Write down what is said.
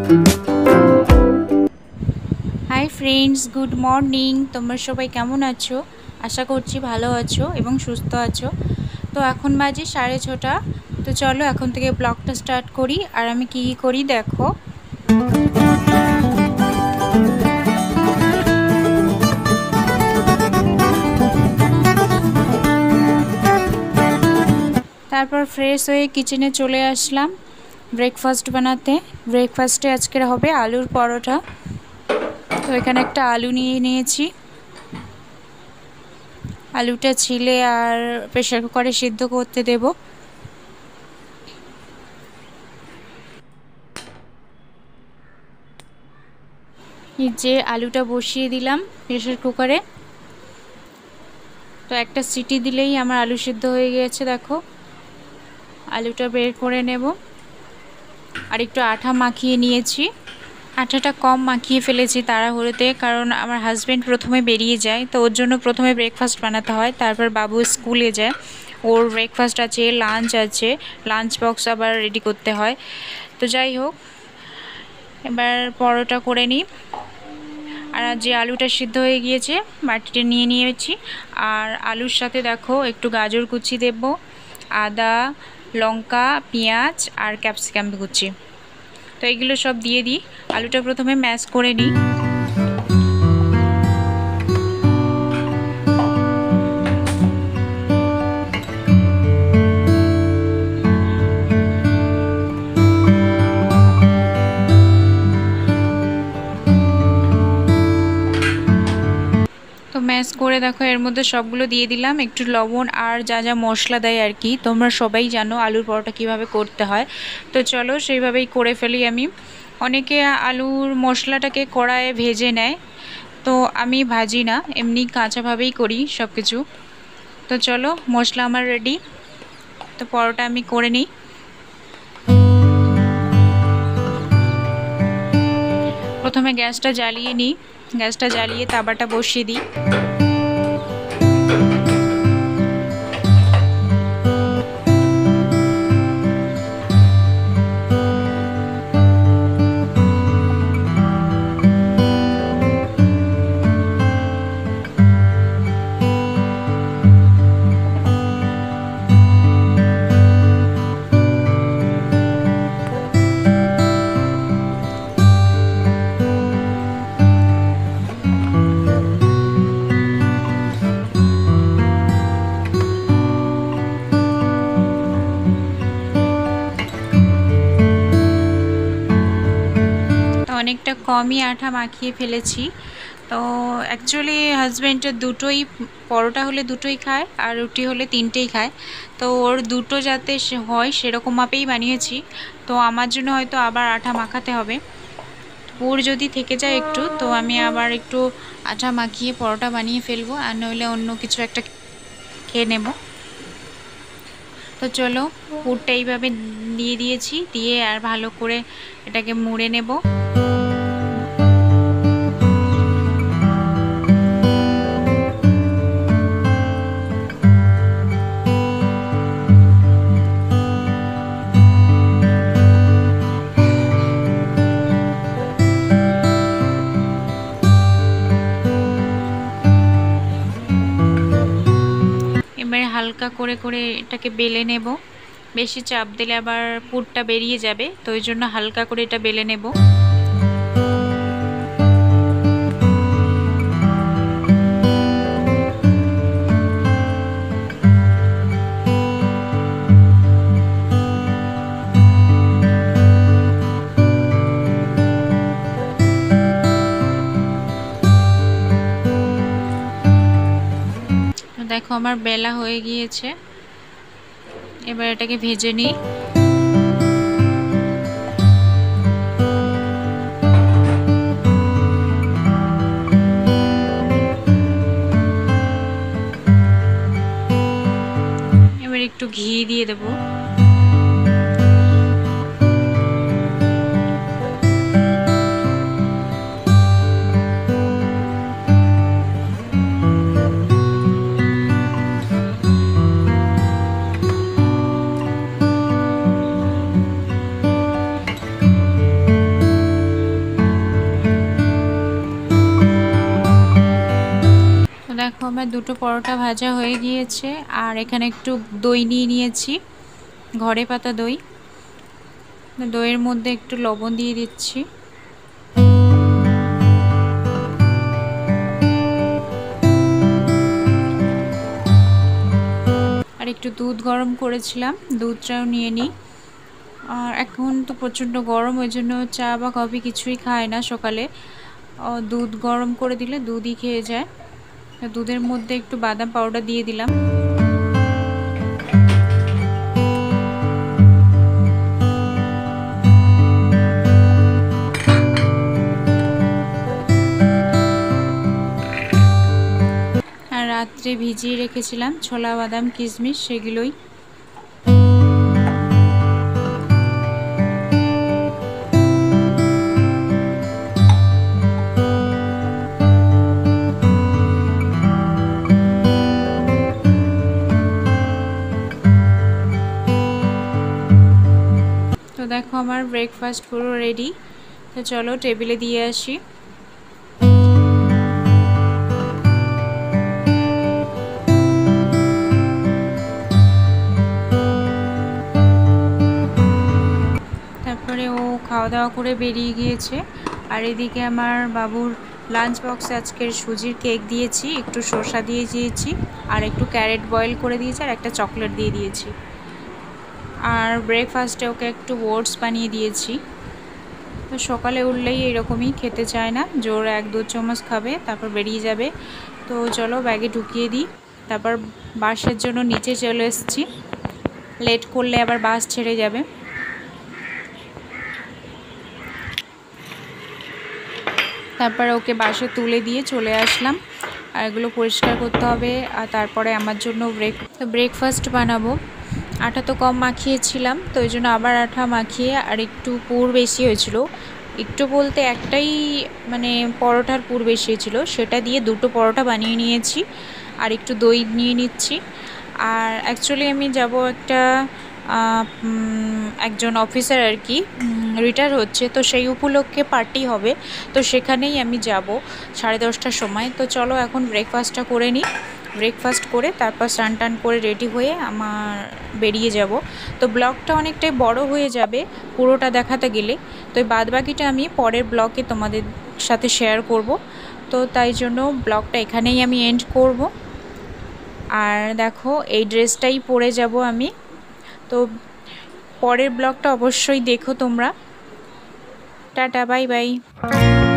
Hi friends, good morning. তোমরা সবাই কেমন আছো? আশা করছি ভালো আছো এবং সুস্থ আছো। তো এখন বাজে 6:30। তো চলো এখন থেকে ব্লগটা স্টার্ট করি। আর আমি কী করি দেখো। তারপর ফ্রেশ হয়ে কিচেনে চলে আসলাম ব্রেকফাস্ট বানাতে। ব্রেকফাস্টে আজকের হবে আলুর পরোটা। তো এখানে একটা আলু নিয়ে নিয়েছি। আলুটা ছিলে আর প্রেসার কুকারে সিদ্ধ করতে দেব। এই যে আলুটা বসিয়ে দিলাম প্রেসার কুকারে। তো একটা সিটি দিলেই আমার আলু সিদ্ধ হয়ে গিয়েছে। দেখো আলুটা বের করে নেব। আর একটু আঠা মাখিয়ে নিয়েছি। আটাটা কম মাখিয়ে ফেলেছি তাড়াহুড়োতে, কারণ আমার হাজব্যান্ড প্রথমে বেরিয়ে যায়, তো ওর জন্য প্রথমে ব্রেকফাস্ট বানাতে হয়। তারপর বাবু স্কুলে যায়, ওর ব্রেকফাস্ট আছে, লাঞ্চ আছে, লাঞ্চ বক্স আবার রেডি করতে হয়। তো যাই হোক, এবার পরোটা করে নিই। আর যে আলুটা সিদ্ধ হয়ে গিয়েছে বাটিতে নিয়ে নিয়েছি। আর আলুর সাথে দেখো একটু গাজর কুচি দেব, আদা, লঙ্কা, পেঁয়াজ আর ক্যাপসিকাম কুচি। তো এগুলো সব দিয়ে দিই। আলুটা প্রথমে ম্যাশ করে নিই। তো ম্যাশ করে দেখো এর মধ্যে সবগুলো দিয়ে দিলাম, একটু লবণ আর যা যা মশলা দেয় আর কি। তোমরা সবাই জানো আলুর পরোটা কিভাবে করতে হয়। তো চলো সেইভাবেই করে ফেলি আমি। অনেকে আলুর মশলাটাকে কড়াইয়ে ভেজে নেয়, তো আমি ভাজি না, এমনি কাঁচাভাবেই করি সব কিছু। তো চলো মশলা আমার রেডি। তো পরোটা আমি করে নিই। প্রথমে গ্যাসটা জ্বালিয়ে নিই। গ্যাসটা জ্বালিয়ে তাওয়াটা বসিয়ে দিই। অনেকটা কমই আঠা মাখিয়ে ফেলেছি। তো অ্যাকচুয়ালি হাজব্যান্ডের দুটোই, পরোটা হলে দুটোই খায় আর রুটি হলে তিনটেই খায়। তো ওর দুটো যাতে হয় সেরকম মাপেই বানিয়েছি। তো আমার জন্য হয়তো আবার আঠা মাখাতে হবে। ওর যদি থেকে যায় একটু, তো আমি আবার একটু আঠা মাখিয়ে পরোটা বানিয়ে ফেলবো, আর নইলে অন্য কিছু একটা খেয়ে নেব। তো চলো পুরটা এইভাবে দিয়ে দিয়েছি, দিয়ে আর ভালো করে এটাকে মুড়ে নেব। এবারে হালকা করে করে এটাকে বেলে নেব। বেশি চাপ দিলে আবার পুরটা বেরিয়ে যাবে, তো ওই জন্য হালকা করে এটা বেলে নেব। দেখো আমার বেলা হয়ে গিয়েছে। এবার এটাকে ভেজে নিই। এবার একটু ঘি দিয়ে দেবো। আমার দুটো পরোটা ভাজা হয়ে গিয়েছে। আর এখানে একটু দই নিয়ে নিয়েছি, ঘরে পাতা দই। দইয়ের মধ্যে একটু লবণ দিয়ে দিচ্ছি। আর একটু দুধ গরম করেছিলাম, দুধটাও নিয়ে নিই। আর এখন তো প্রচণ্ড গরম, ওই জন্য চা বা কফি কিছুই খায় না সকালে। দুধ গরম করে দিলে দুধই খেয়ে যায়। দুধের মধ্যে একটু বাদাম পাউডার দিয়ে দিলাম। আর রাত্রে ভিজিয়ে রেখেছিলাম ছোলা বাদাম কিশমিশ, সেগুলোই। তো দেখো আমার ব্রেকফাস্ট পুরো রেডি। তো চলো টেবিলে দিয়ে আসি। তারপরে ও খাওয়া দাওয়া করে বেরিয়ে গিয়েছে। আর এদিকে আমার বাবুর লাঞ্চ বক্সে আজকের সুজির কেক দিয়েছি, একটু শসা দিয়ে দিয়েছি, আর একটু ক্যারেট বয়েল করে দিয়েছি, আর একটা চকলেট দিয়ে দিয়েছি। আর ব্রেকফাস্টে ওকে একটু ওটস বানিয়ে দিয়েছি। তো সকালে উঠলেই এরকমই, খেতে চায় না, জোর 1-2 চামচ খাবে, তারপর বেরিয়ে যাবে। তো চলো ব্যাগে ঢুকিয়ে দিই। তারপর বাসের জন্য নিচে চলে এসেছি, লেট করলে আবার বাস ছেড়ে যাবে। তারপর ওকে বাসে তুলে দিয়ে চলে আসলাম। আর এগুলো পরিষ্কার করতে হবে। আর তারপরে আমার জন্য ব্রেকফাস্ট বানাবো। আটা তো কম মাখিয়েছিলাম, তো ওই জন্য আবার আটা মাখিয়ে, আর একটু পুর বেশি হয়েছিল, একটু বলতে একটাই মানে পরোটার পুর বেশি হয়েছিল, সেটা দিয়ে 2টো পরোটা বানিয়ে নিয়েছি। আর একটু দই নিয়ে নিচ্ছি। আর অ্যাকচুয়ালি আমি যাব একটা একজন অফিসার আর কি রিটায়ার হচ্ছে, তো সেই উপলক্ষে পার্টি হবে, তো সেখানেই আমি যাব 10:30টার সময়। তো চলো এখন ব্রেকফাস্টটা করে নিই। ব্রেকফাস্ট করে তারপর স্নান টান করে রেডি হয়ে আমার বেরিয়ে যাব। তো ব্লগটা অনেকটাই বড় হয়ে যাবে পুরোটা দেখাতে গেলে, তো এই বাদবাকিটা আমি পরের ব্লগে তোমাদের সাথে শেয়ার করব। তো তাই জন্য ব্লগটা এখানেই আমি এন্ড করব। আর দেখো এই ড্রেসটাই পরে যাব আমি। তো পরের ব্লগটা অবশ্যই দেখো তোমরা। Tata, bye by.